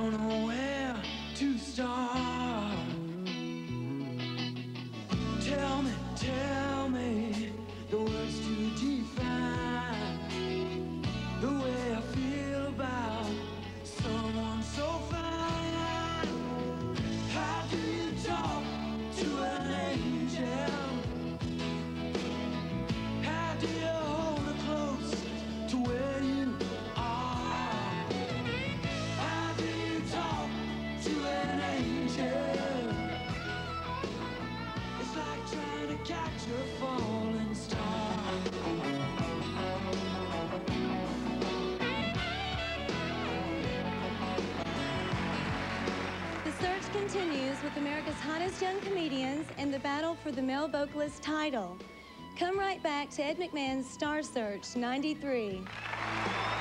don't know where to start. Tell me the words to define the way I feel about someone so fine. How do you talk to an angel? How do you hold her close to where you are? How do you talk to an angel? It's like trying to catch a falling star. The search continues with America's hottest young comedians in the battle for the male vocalist title. Come right back to Ed McMahon's Star Search '93.